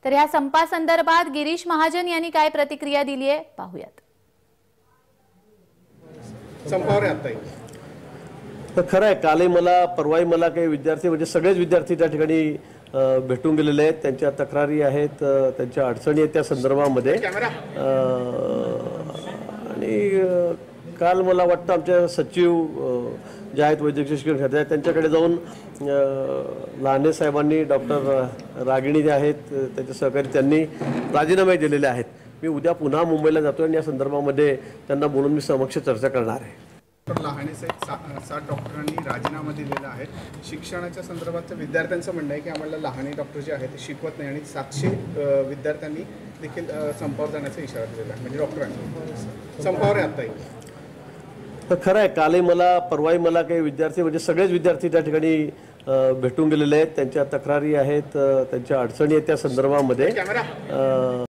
तर ह्या संपासंदर्भात गिरीश महाजन यांनी काय प्रतिक्रिया दिली आहे पाहूयात। संपावर आता तर खरं आहे, कालही मला परवाही मला काही विद्यार्थी म्हणजे सगळेच विद्यार्थी त्या ठिकाणी भेटून गेलेले आहेत। त्यांच्या तक्रारी आहेत, त्यांच्या अडचणी आहेत त्या संदर्भामध्ये। आणि काल मला वाटतं आमच्या सचिव जे आहेत वैद्यकीय शिक्षण खात्यात त्यांच्याकडे जाऊन लहाने साहेबांनी डॉक्टर रागिणी जे आहेत त्यांचे सहकारी त्यांनी राजीनामे दिलेले आहेत। मी उद्या पुन्हा मुंबईला जातो आणि या संदर्भामध्ये त्यांना बोलून मी समक्ष चर्चा करणार आहे। लहाने साहेब 7 डॉक्टरांनी राजीनामा दिलेला आहे। शिक्षणाच्या संदर्भात विद्यार्थ्यांचं म्हणणं आहे की आम्हाला लहाने डॉक्टर जे आहेत ते शिकवत नाही आणि 700 विद्यार्थ्यांनी देखील संपावर जाण्याचा इशारा दिलेला आहे। म्हणजे डॉक्टरांनी संपावर आता तर खरं आहे, कालही मला परवाही मला काही विद्यार्थी म्हणजे सगळेच विद्यार्थी त्या ठिकाणी भेटून गेलेले आहेत। त्यांच्या तक्रारी आहेत, त्यांच्या अडचणी आहेत त्या संदर्भामध्ये।